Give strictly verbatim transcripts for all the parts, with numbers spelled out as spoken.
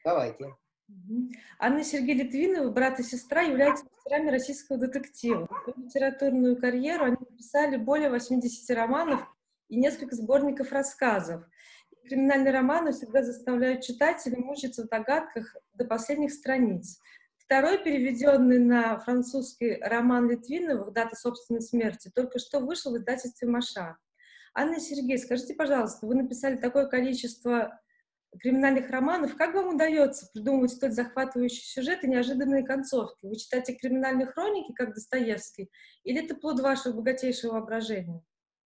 Давайте. Мгм. Анна и Сергей Литвиновы, брат и сестра, являются мастерами российского детектива. Свою литературную карьеру они написали более восьмидесяти романов и несколько сборников рассказов. Криминальные романы всегда заставляют читателей мучиться в догадках до последних страниц. Второй, переведенный на французский роман Литвиновых «Дата собственной смерти», только что вышел в издательстве «Маша». Анна и Сергей, скажите, пожалуйста, вы написали такое количество криминальных романов. Как вам удается придумывать столь захватывающий сюжет и неожиданные концовки? Вы читаете криминальные хроники, как Достоевский, или это плод вашего богатейшего воображения?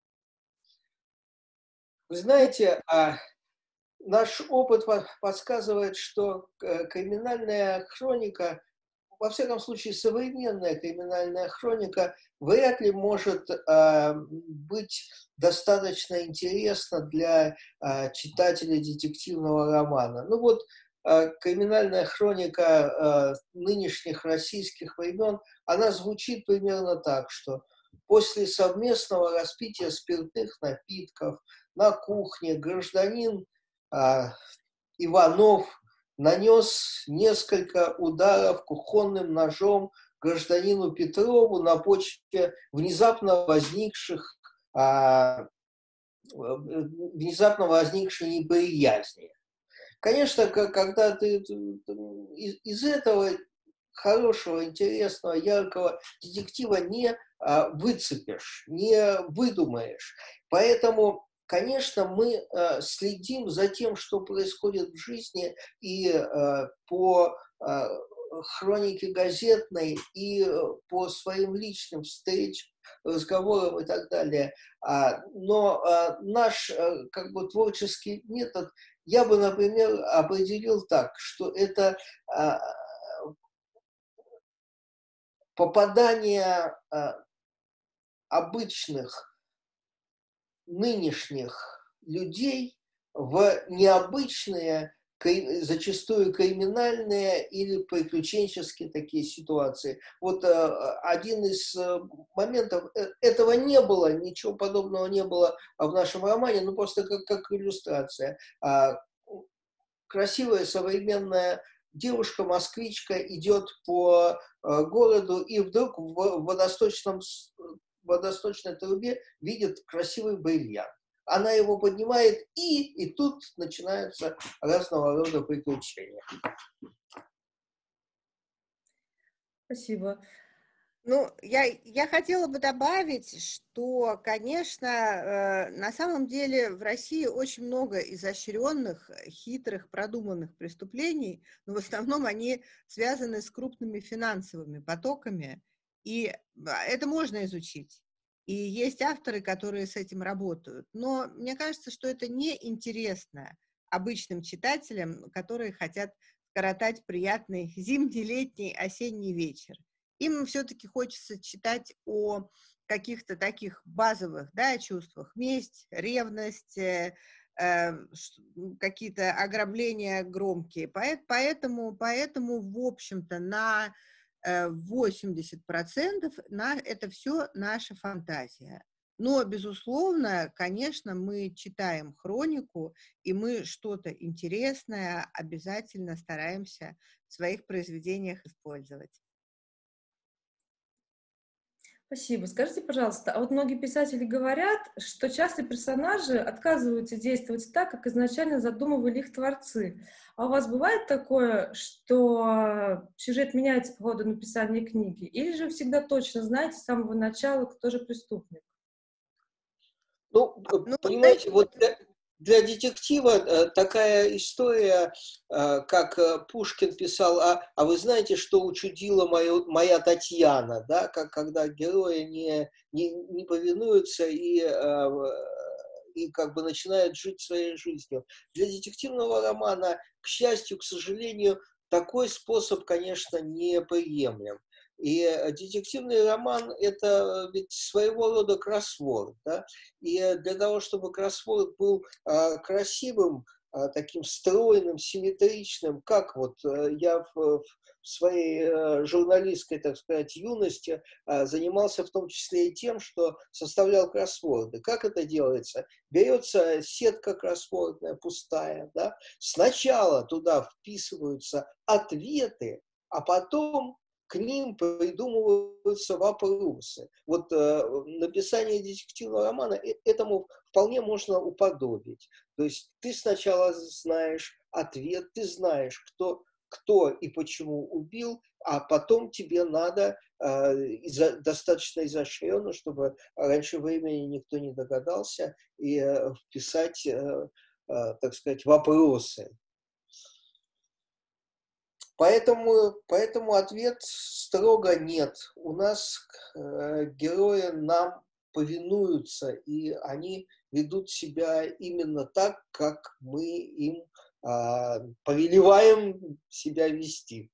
Вы знаете, а, наш опыт по- подсказывает, что э, криминальная хроника, во всяком случае, современная криминальная хроника, вряд ли может а, быть достаточно интересна для а, читателя детективного романа. Ну вот, а, криминальная хроника а, нынешних российских времен, она звучит примерно так, что после совместного распития спиртных напитков на кухне гражданин а, Иванов нанес несколько ударов кухонным ножом гражданину Петрову на почве внезапно возникших, а, внезапно возникшей неприязни. Конечно, когда ты из, из этого хорошего, интересного, яркого детектива не а, выцепишь, не выдумаешь. Поэтому, конечно, мы а, следим за тем, что происходит в жизни, и а, по а, хронике газетной, и по своим личным встречам, разговорам и так далее. А, но а, наш а, как бы творческий метод я бы, например, определил так, что это а, попадание а, обычных нынешних людей в необычные, кри- зачастую криминальные или приключенческие такие ситуации. Вот э, один из э, моментов, э, этого не было, ничего подобного не было в нашем романе, ну просто как, как иллюстрация. А, красивая современная девушка-москвичка идет по э, городу и вдруг в водосточном, с- водосточной трубе видит красивый бриллиант. Она его поднимает, и, и тут начинаются разного рода приключения. Спасибо. Ну, я, я хотела бы добавить, что, конечно, э, на самом деле в России очень много изощренных, хитрых, продуманных преступлений, но в основном они связаны с крупными финансовыми потоками, и а, это можно изучить. И есть авторы, которые с этим работают. Но мне кажется, что это неинтересно обычным читателям, которые хотят коротать приятный зимний, летний, осенний вечер. Им все-таки хочется читать о каких-то таких базовых, да, чувствах: месть, ревность, э, э, какие-то ограбления громкие. Поэтому, поэтому в общем-то, на э, восемьдесят процентов на, это все наша фантазия. Но, безусловно, конечно, мы читаем хронику, и мы что-то интересное обязательно стараемся в своих произведениях использовать. Спасибо. Скажите, пожалуйста, а вот многие писатели говорят, что часто персонажи отказываются действовать так, как изначально задумывали их творцы. А у вас бывает такое, что сюжет меняется по ходу написания книги? Или же вы всегда точно знаете с самого начала, кто же преступник? Ну, Ну, понимаете, знаете, вот вот для, для детектива э, такая история, э, как э, Пушкин писал, а, а вы знаете, что учудила мою, моя Татьяна, да, как, когда герои не, не, не повинуются и, э, и как бы начинают жить своей жизнью. Для детективного романа, к счастью, к сожалению, такой способ, конечно, неприемлем. И детективный роман – это ведь своего рода кроссворд, да? И для того, чтобы кроссворд был а, красивым, а, таким стройным, симметричным, как вот э, я в, в своей э, журналистской, так сказать, юности а, занимался в том числе и тем, что составлял кроссворды. Как это делается? Берется сетка кроссвордная, пустая, да? Сначала туда вписываются ответы, а потом к ним придумываются вопросы. Вот э, написание детективного романа э, этому вполне можно уподобить. То есть ты сначала знаешь ответ, ты знаешь, кто, кто и почему убил, а потом тебе надо э, изо, достаточно изощренно, чтобы раньше времени никто не догадался, и э, вписать, э, э, так сказать, вопросы. Поэтому, поэтому ответ строго нет. У нас э, герои нам повинуются, и они ведут себя именно так, как мы им э, повелеваем себя вести.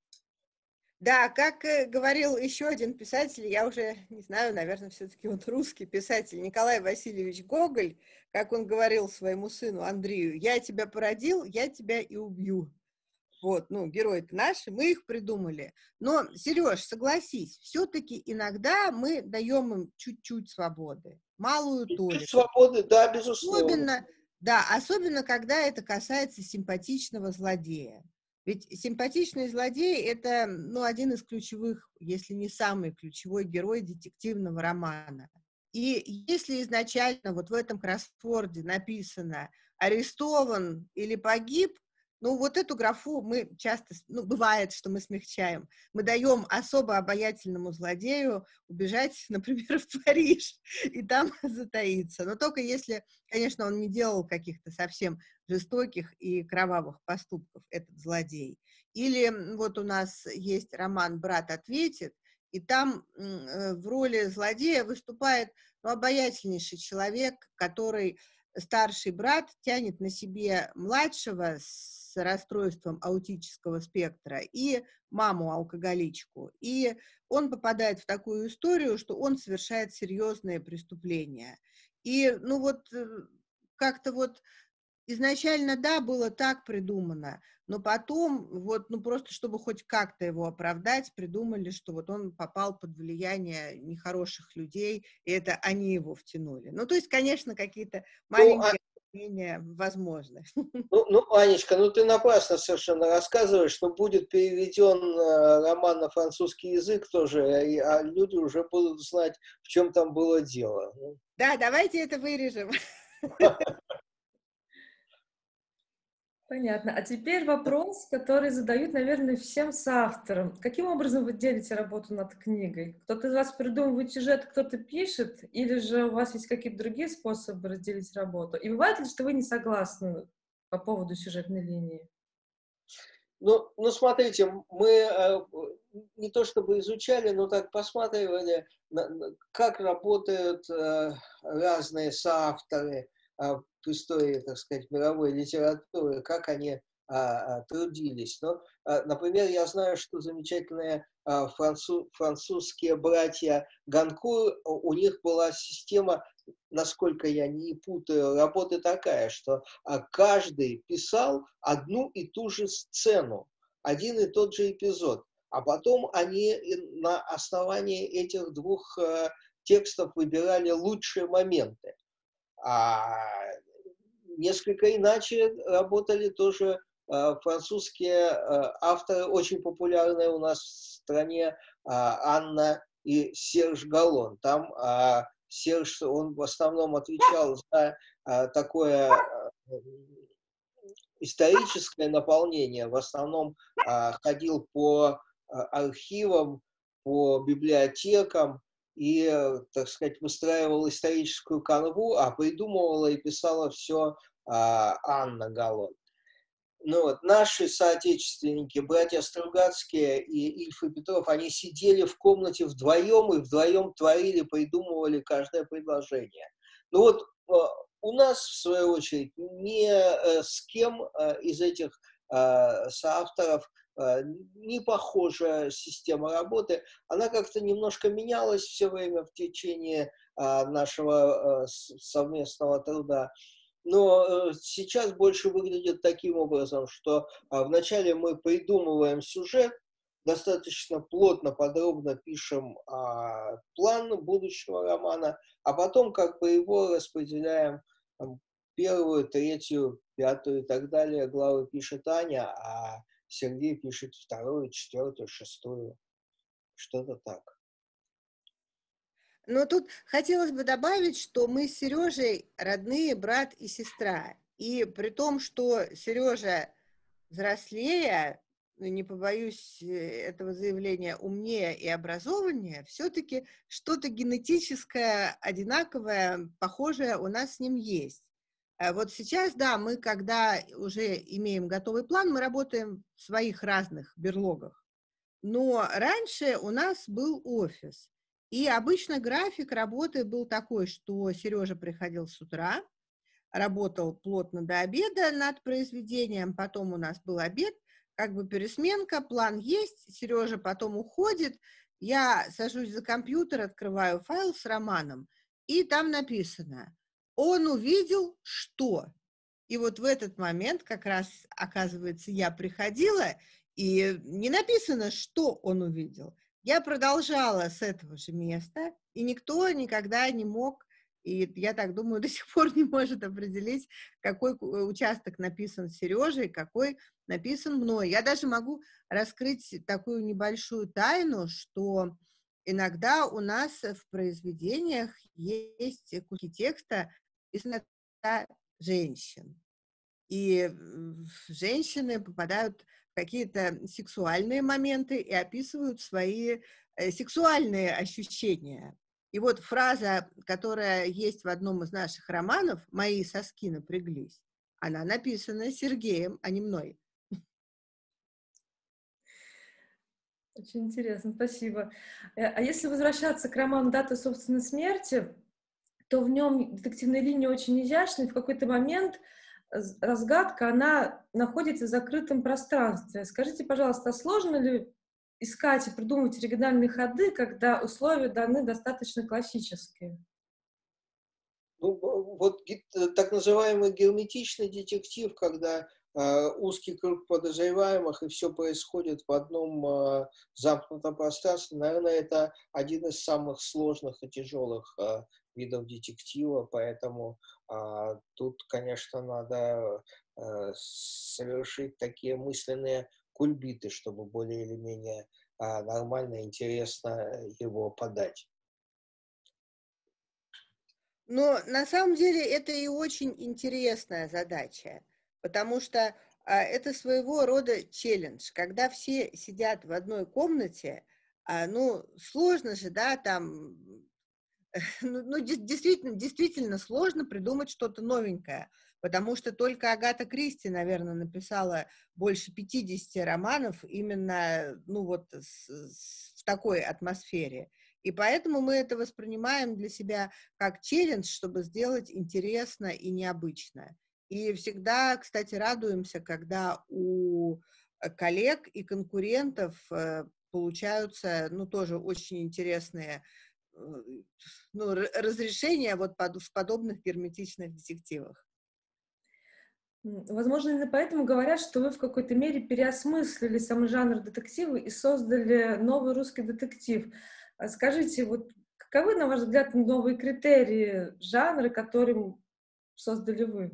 Да, как э, говорил еще один писатель, я уже не знаю, наверное, все-таки он русский писатель, Николай Васильевич Гоголь, как он говорил своему сыну Андрею: «Я тебя породил, я тебя и убью». Вот, ну, герои-то наши, мы их придумали. Но, Сереж, согласись, все-таки иногда мы даем им чуть-чуть свободы, малую Чуть толику. свободы, да, безусловно. Особенно, да, особенно, когда это касается симпатичного злодея. Ведь симпатичный злодей – это, ну, один из ключевых, если не самый ключевой герой детективного романа. И если изначально вот в этом кроссворде написано «арестован» или «погиб», ну, вот эту графу мы часто, ну, бывает, что мы смягчаем. Мы даем особо обаятельному злодею убежать, например, в Париж и там затаиться. Но только если, конечно, он не делал каких-то совсем жестоких и кровавых поступков, этот злодей. Или вот у нас есть роман «Брат ответит», и там э, в роли злодея выступает, ну, обаятельнейший человек, который, старший брат, тянет на себе младшего с расстройством аутического спектра и маму-алкоголичку. И он попадает в такую историю, что он совершает серьезные преступления. И, ну вот, э, как-то вот изначально, да, было так придумано, но потом, вот, ну, просто чтобы хоть как-то его оправдать, придумали, что вот он попал под влияние нехороших людей, и это они его втянули. Ну, то есть, конечно, какие-то Ну, а, маленькие изменения возможны. ну, ну, Анечка, ну ты напрасно совершенно рассказываешь, что будет переведен э, роман на французский язык тоже, и, а люди уже будут знать, в чем там было дело. Ну. Да, давайте это вырежем. Понятно. А теперь вопрос, который задают, наверное, всем соавторам. Каким образом вы делите работу над книгой? Кто-то из вас придумывает сюжет, кто-то пишет, или же у вас есть какие-то другие способы разделить работу? И бывает ли, что вы не согласны по поводу сюжетной линии? Ну, ну, смотрите, мы э, не то чтобы изучали, но так посматривали, на, на, как работают э, разные соавторы э, в истории, так сказать, мировой литературы, как они э, э, трудились. Но, э, например, я знаю, что замечательные э, француз, французские братья Ганкур, у них была система, насколько я не путаю, работы такая, что а каждый писал одну и ту же сцену, один и тот же эпизод, а потом они на основании этих двух э, текстов выбирали лучшие моменты. А несколько иначе работали тоже э, французские э, авторы, очень популярные у нас в стране, э, Анна и Серж Галлон. Там э, Серж, он в основном отвечал за э, такое э, историческое наполнение, в основном э, ходил по э, архивам, по библиотекам и, э, так сказать, выстраивал историческую канву, а придумывала и писала все э, Анна Галлон. Ну вот, наши соотечественники, братья Стругацкие и Ильф и Петров, они сидели в комнате вдвоем и вдвоем творили, придумывали каждое предложение. Ну вот у нас, в свою очередь, ни с кем из этих соавторов не похожая система работы. Она как-то немножко менялась все время в течение нашего совместного труда. но сейчас больше выглядит таким образом, что вначале мы придумываем сюжет, достаточно плотно, подробно пишем а, план будущего романа, а потом как бы его распределяем там, первую, третью, пятую и так далее. Главы пишет Аня, а Сергей пишет вторую, четвертую, шестую. Что-то так. Но тут хотелось бы добавить, что мы с Сережей родные брат и сестра. И при том, что Сережа взрослее, не побоюсь этого заявления, умнее и образованнее, все-таки что-то генетическое, одинаковое, похожее у нас с ним есть. Вот сейчас, да, мы, когда уже имеем готовый план, мы работаем в своих разных берлогах. Но раньше у нас был офис. И обычно график работы был такой, что Сережа приходил с утра, работал плотно до обеда над произведением, потом у нас был обед, как бы пересменка, план есть, Сережа потом уходит, я сажусь за компьютер, открываю файл с романом, и там написано: он увидел что? И вот в этот момент как раз, оказывается, я приходила, и не написано, что он увидел. Я продолжала с этого же места, и никто никогда не мог, и я так думаю, до сих пор не может определить, какой участок написан Сережей, какой написан мной. Я даже могу раскрыть такую небольшую тайну, что иногда у нас в произведениях есть куски текста из женщин. И женщины попадают в какие-то сексуальные моменты и описывают свои сексуальные ощущения. И вот фраза, которая есть в одном из наших романов «Мои соски напряглись», она написана Сергеем, а не мной. Очень интересно, спасибо. А если возвращаться к роману «Дата собственной смерти», то в нем детективная линия очень изящная, и в какой-то момент разгадка, она находится в закрытом пространстве. Скажите, пожалуйста, а сложно ли искать и придумывать оригинальные ходы, когда условия даны достаточно классические? Ну, вот так называемый герметичный детектив, когда э, узкий круг подозреваемых, и все происходит в одном э, замкнутом пространстве, наверное, это один из самых сложных и тяжелых э, видов детектива, поэтому э, тут, конечно, надо э, совершить такие мысленные кульбиты, чтобы более или менее э, нормально и интересно его подать. Но на самом деле это и очень интересная задача, потому что а, это своего рода челлендж, когда все сидят в одной комнате, а, ну, сложно же, да, там, ну, ну, действительно, действительно сложно придумать что-то новенькое, потому что только Агата Кристи, наверное, написала больше пятидесяти романов именно, ну, вот с, с, в такой атмосфере. И поэтому мы это воспринимаем для себя как челлендж, чтобы сделать интересно и необычно. И всегда, кстати, радуемся, когда у коллег и конкурентов получаются, ну, тоже очень интересные, ну, разрешения вот под, в подобных герметичных детективах. Возможно, именно поэтому говорят, что вы в какой-то мере переосмыслили сам жанр детектива и создали новый русский детектив. Скажите, вот каковы, на ваш взгляд, новые критерии жанра, которым создали вы?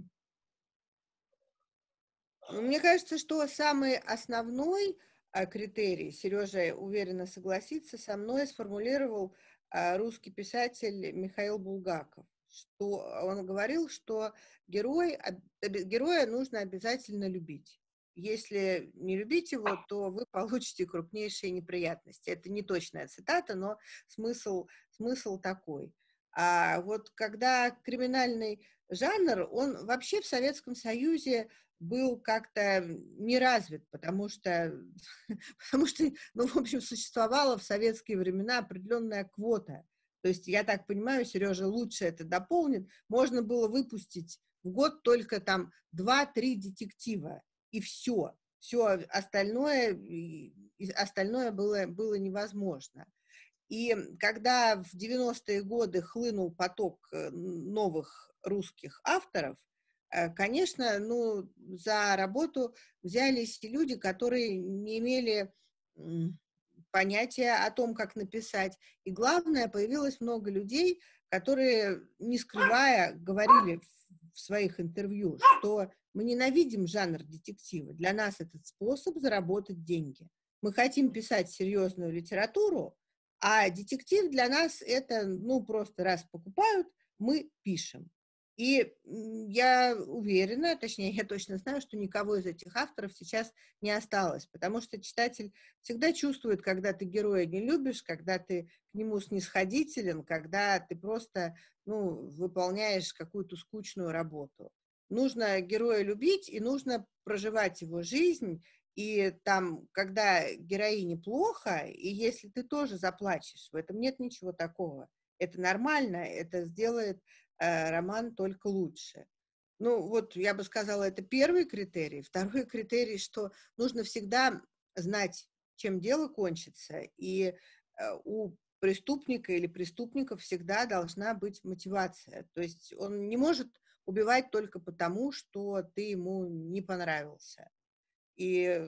Ну, мне кажется, что самый основной а, критерий, Сережа уверенно согласится со мной, сформулировал а, русский писатель Михаил Булгаков. Что он говорил, что герой, героя нужно обязательно любить. Если не любить его, то вы получите крупнейшие неприятности. Это не точная цитата, но смысл, смысл такой. А вот когда криминальный жанр, он вообще в Советском Союзе был как-то не развит, потому что, потому что, ну, в общем, существовала в советские времена определенная квота. То есть, я так понимаю, Сережа лучше это дополнит, можно было выпустить в год только там два-три детектива, и все. Все остальное, остальное было, было невозможно. И когда в девяностые годы хлынул поток новых русских авторов, конечно, ну, за работу взялись люди, которые не имели понятия о том, как написать. И главное, появилось много людей, которые, не скрывая, говорили в своих интервью, что мы ненавидим жанр детектива. Для нас это способ заработать деньги. Мы хотим писать серьезную литературу, а детектив для нас это, ну, просто раз покупают, мы пишем. И я уверена, точнее, я точно знаю, что никого из этих авторов сейчас не осталось, потому что читатель всегда чувствует, когда ты героя не любишь, когда ты к нему снисходителен, когда ты просто, ну, выполняешь какую-то скучную работу. Нужно героя любить, и нужно проживать его жизнь, и там, когда героине плохо, и если ты тоже заплачешь, в этом нет ничего такого. Это нормально, это сделает э, роман только лучше. Ну, вот я бы сказала, это первый критерий. Второй критерий, что нужно всегда знать, чем дело кончится, и э, у преступника или преступников всегда должна быть мотивация. То есть он не может убивать только потому, что ты ему не понравился. И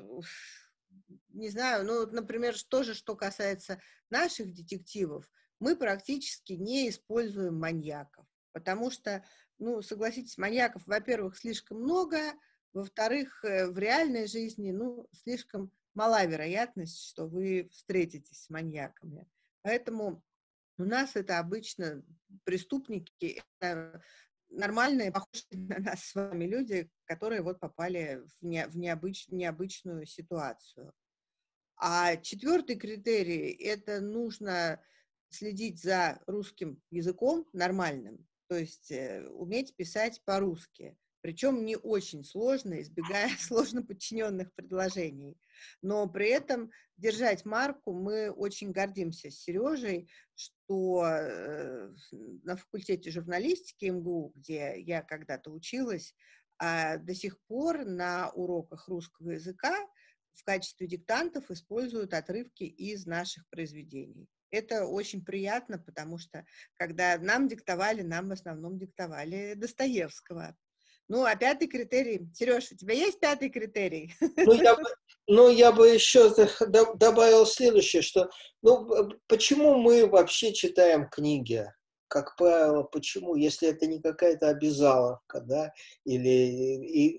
не знаю, ну, например, тоже, что касается наших детективов, мы практически не используем маньяков, потому что, ну, согласитесь, маньяков, во-первых, слишком много, во-вторых, в реальной жизни, ну, слишком мала вероятность, что вы встретитесь с маньяками. Поэтому у нас это обычно преступники, это нормальные, похожие на нас с вами люди, которые вот попали в, не, в необыч, необычную ситуацию. А четвертый критерий – это нужно следить за русским языком нормальным, то есть э, уметь писать по-русски, причем не очень сложно, избегая сложно подчиненных предложений. Но при этом держать марку. Мы очень гордимся с Сережей, что э, на факультете журналистики эм гэ у, где я когда-то училась, э, до сих пор на уроках русского языка в качестве диктантов используют отрывки из наших произведений. Это очень приятно, потому что, когда нам диктовали, нам в основном диктовали Достоевского. Ну, а пятый критерий... Сереж, у тебя есть пятый критерий? Ну, я бы, ну, я бы еще добавил следующее, что, ну, почему мы вообще читаем книги? Как правило, почему? Если это не какая-то обязаловка, да, или... И,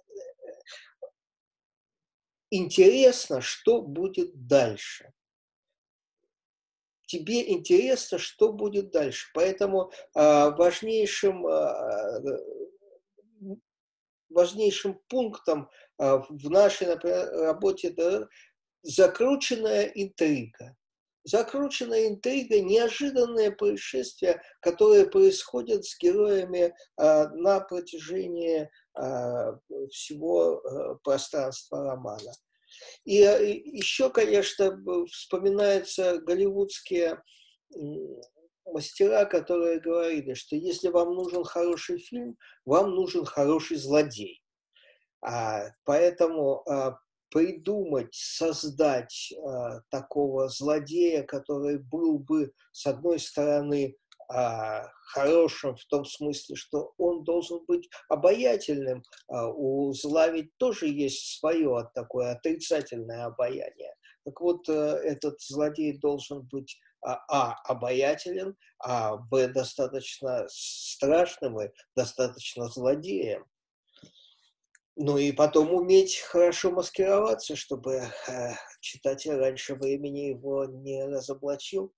интересно, что будет дальше. Тебе интересно, что будет дальше. Поэтому э, важнейшим, э, важнейшим пунктом э, в нашей, например, работе это закрученная интрига. Закрученная интрига, неожиданные происшествия, которые происходят с героями э, на протяжении э, всего э, пространства романа. И еще, конечно, вспоминаются голливудские мастера, которые говорили, что если вам нужен хороший фильм, вам нужен хороший злодей. А, поэтому а, придумать, создать а, такого злодея, который был бы, с одной стороны, а, хорошим в том смысле, что он должен быть обаятельным. А у зла ведь тоже есть свое такое отрицательное обаяние. Так вот, этот злодей должен быть а, а обаятелен, а б достаточно страшным и достаточно злодеем. Ну и потом уметь хорошо маскироваться, чтобы э, читатель раньше времени его не разоблачил.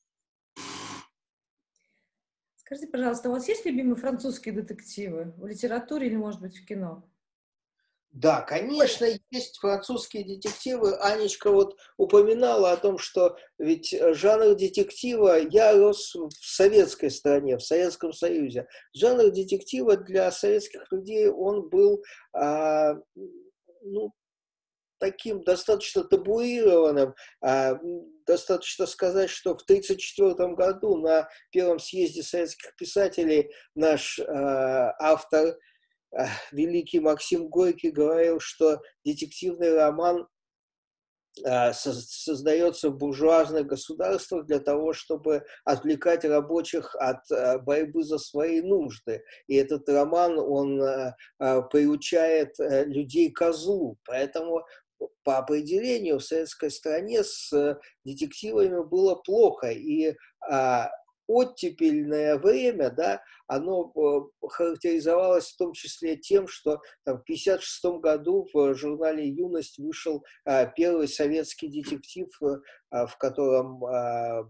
Скажите, пожалуйста, у вас есть любимые французские детективы в литературе или, может быть, в кино? Да, конечно, есть французские детективы. Анечка вот упоминала о том, что ведь жанр детектива, я рос в советской стране, в Советском Союзе. Жанр детектива для советских людей, он был а, ну, таким достаточно табуированным. А, достаточно сказать, что в тысяча девятьсот тридцать четвёртом году на первом съезде советских писателей наш а, автор, великий Максим Горький, говорил, что детективный роман а, создается в буржуазных государствах для того, чтобы отвлекать рабочих от а, борьбы за свои нужды. И этот роман, он а, а, приучает а, людей к злу. Поэтому по определению в советской стране с детективами было плохо. И а, оттепельное время, да, оно характеризовалось в том числе тем, что там, в тысяча девятьсот пятьдесят шестом году в журнале «Юность» вышел а, первый советский детектив, а, в котором а,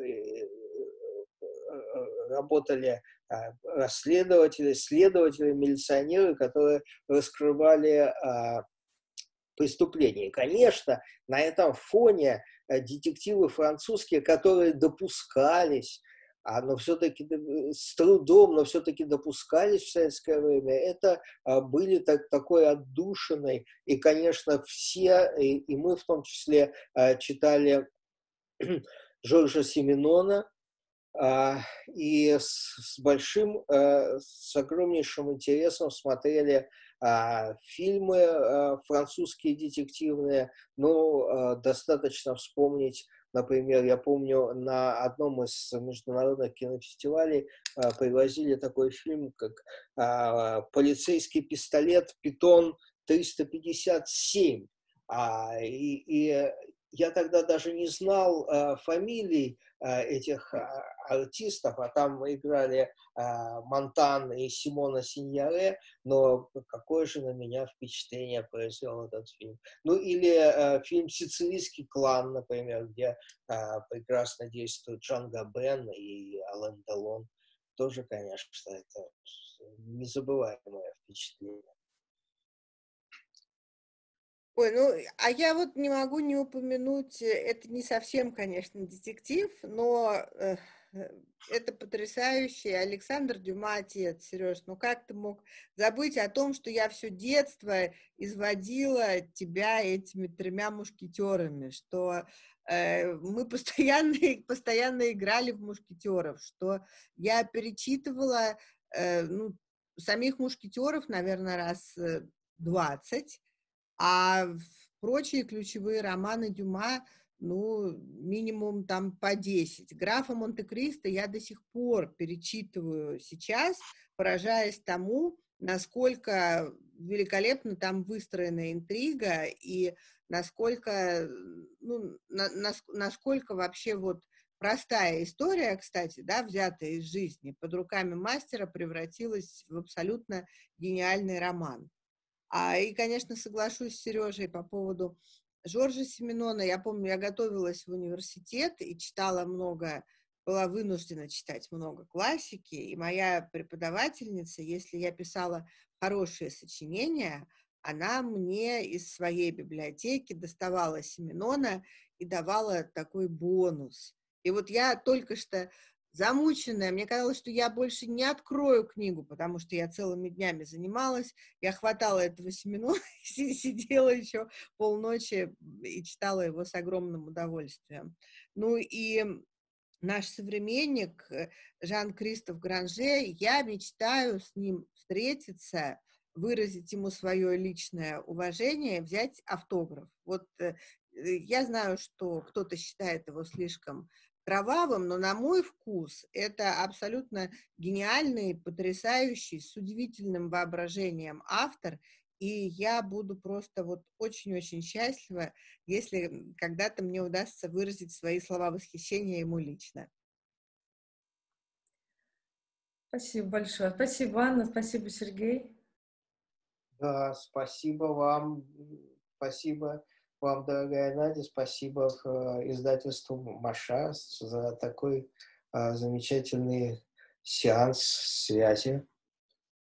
работали а, расследователи, следователи, милиционеры, которые раскрывали а, преступления. И, конечно, на этом фоне а, детективы французские, которые допускались, а, но все-таки с трудом, но все-таки допускались в советское время, это а, были так, такой отдушиной. И, конечно, все, и, и мы в том числе, а, читали Жоржа Сименона, а, и с, с большим, а, с огромнейшим интересом смотрели а, фильмы а, французские детективные. Ну, а, достаточно вспомнить, например, я помню, на одном из международных кинофестивалей а, привозили такой фильм, как а, «Полицейский пистолет Питон триста пятьдесят семь». А, и, и я тогда даже не знал а, фамилий а, этих а, артистов, а там играли а, Монтан и Симона Синьоре, но какое же на меня впечатление произвел этот фильм. Ну или а, фильм «Сицилийский клан», например, где а, прекрасно действуют Джан Габен и Ален Делон. Тоже, конечно, это незабываемое впечатление. Ой, ну, а я вот не могу не упомянуть, это не совсем, конечно, детектив, но э, это потрясающий Александр Дюма отец, Сереж. Ну как ты мог забыть о том, что я все детство изводила тебя этими тремя мушкетерами, что э, мы постоянно, постоянно играли в мушкетеров, что я перечитывала э, ну, самих мушкетеров, наверное, раз двадцать, а прочие ключевые романы Дюма, ну, минимум там по десять. «Графа Монте-Кристо» я до сих пор перечитываю сейчас, поражаясь тому, насколько великолепно там выстроена интрига и насколько, ну, на, на, насколько вообще вот простая история, кстати, да, взятая из жизни, под руками мастера превратилась в абсолютно гениальный роман. А, и, конечно, соглашусь с Сережей по поводу Жоржа Сименона. Я помню, я готовилась в университет и читала много, была вынуждена читать много классики, и моя преподавательница, если я писала хорошие сочинения, она мне из своей библиотеки доставала Сименона и давала такой бонус. И вот я только что замученная, мне казалось, что я больше не открою книгу, потому что я целыми днями занималась, я хватала этого Сименона и сидела еще полночи и читала его с огромным удовольствием. Ну и наш современник Жан-Кристоф Гранже, я мечтаю с ним встретиться, выразить ему свое личное уважение, взять автограф. Вот я знаю, что кто-то считает его слишком кровавым, но на мой вкус это абсолютно гениальный, потрясающий, с удивительным воображением автор, и я буду просто вот очень-очень счастлива, если когда-то мне удастся выразить свои слова восхищения ему лично. Спасибо большое. Спасибо, Анна, спасибо, Сергей. Да, спасибо вам, спасибо вам, дорогая Надя, спасибо издательству Маша за такой а, замечательный сеанс связи.